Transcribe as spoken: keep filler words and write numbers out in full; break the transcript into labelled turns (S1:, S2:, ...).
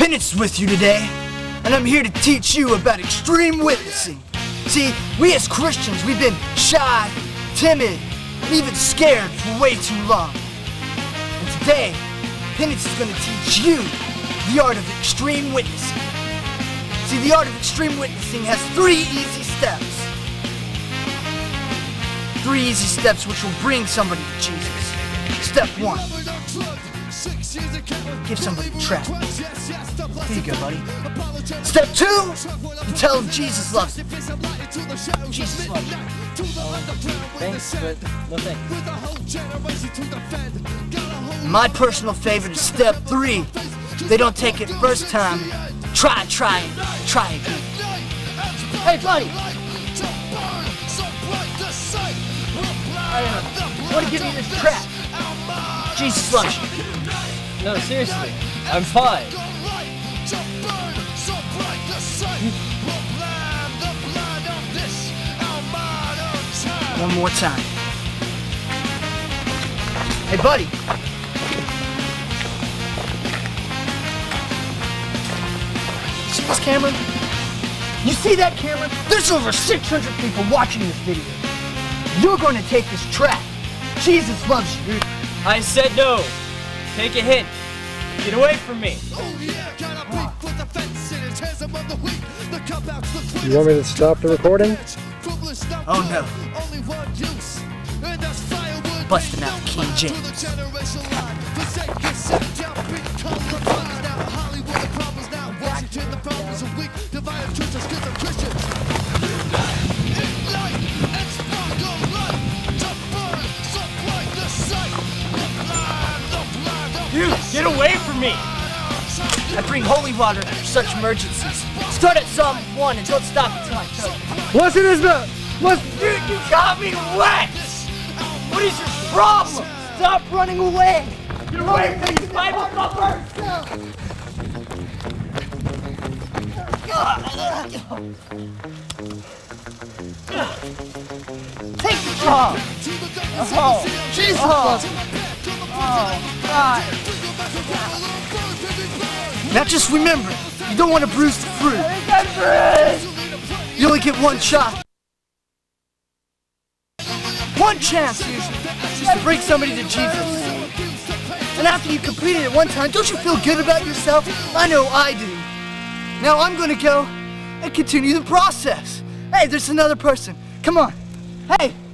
S1: Penance with you today, and I'm here to teach you about extreme witnessing. See, we as Christians, we've been shy, timid, and even scared for way too long. And today, Penance is going to teach you the art of extreme witnessing. See, the art of extreme witnessing has three easy steps. Three easy steps which will bring somebody to Jesus. Step one. Give somebody a tract. Here you go, buddy. Step two, you tell them Jesus loves them. Jesus loves you.
S2: Thanks, but no thanks.
S1: My personal favorite is step three. They don't take it first time. Try, try, try again. Hey, buddy. I uh, want to give you this tract. Jesus loves you.
S2: No, seriously, I'm fine.
S1: One more time. Hey, buddy. See this camera? You see that camera? There's over six hundred people watching this video. You're going to take this tract. Jesus loves you.
S2: I said no. Take a hint. Get away from me.
S3: You want me to stop the recording?
S1: Oh no. Busting out King James.
S2: Dude, get away from me!
S1: I bring holy water for such emergencies. Start at Psalm one and don't stop until I tell you.
S3: Listen is the... Listen...
S1: Dude, you got me wet! What is your problem? Stop running away! Get away from me, Bible thumper! Take the job! Oh, Jesus! Oh, oh God! Now just remember, you don't want to bruise the fruit. You only get one shot. One chance usually, just to bring somebody to Jesus. And after you completed it one time, don't you feel good about yourself? I know I do. Now I'm gonna go and continue the process. Hey, there's another person. Come on. Hey.